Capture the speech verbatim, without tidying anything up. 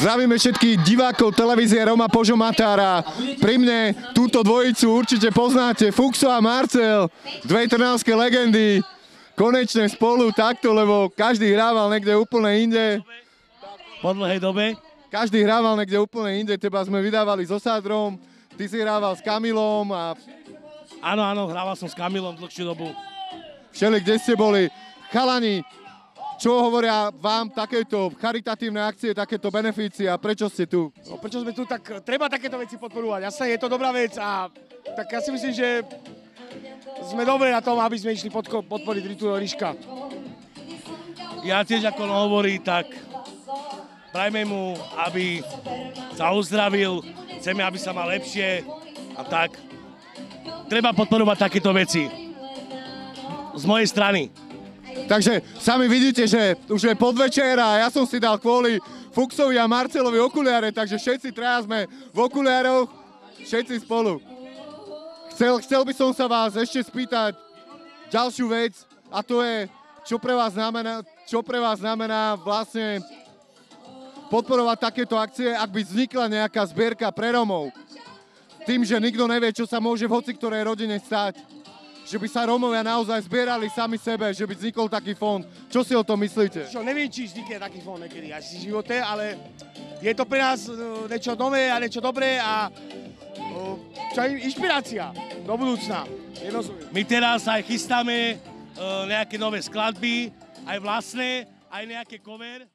Zdravíme všetkých divákov televízie Roma Požomatára. Pri mne túto dvojicu určite poznáte. Fuxo a Marcel, dve trnavské legendy. Konečne spolu takto, lebo každý hrával niekde úplne inde. Po dlhej dobe. Každý hrával niekde úplne inde. Teba sme vydávali so Sádrom, ty si hrával s Kamilom a... Áno, áno, hrával som s Kamilom dlhšiu dobu. Všeli, kde ste boli. Chalani, čo hovoria vám takéto charitatívne akcie, takéto benefície a prečo ste tu? No, prečo sme tu, tak treba takéto veci podporovať. Jasne, je to dobrá vec a tak ja si myslím, že sme dobrí na tom, aby sme išli podko- podporiť Ritu Ríška. Ja tiež, ako on hovorí, tak prajme mu, aby sa uzdravil, chceme, aby sa mal lepšie a tak. Treba podporovať takéto veci. Z mojej strany. Takže sami vidíte, že už je podvečer a ja som si dal kvôli Fuxovi a Marcelovi okuliare, takže všetci traja sme v okuliároch, všetci spolu. Chcel, chcel by som sa vás ešte spýtať ďalšiu vec a to je, čo pre vás znamená, čo pre vás znamená vlastne podporovať takéto akcie, ak by vznikla nejaká zbierka pre Romov. Tým, že nikto nevie, čo sa môže v hociktorej rodine stať. Že by sa Rómovia naozaj zbierali sami sebe, že by vznikol taký fond. Čo si o tom myslíte? Čo, neviem, či vznikne taký fond niekedy asi v živote, ale je to pre nás uh, niečo nové a niečo dobré a uh, čo aj inšpirácia do budúcna. My teraz aj chystáme uh, nejaké nové skladby, aj vlastné, aj nejaké cover.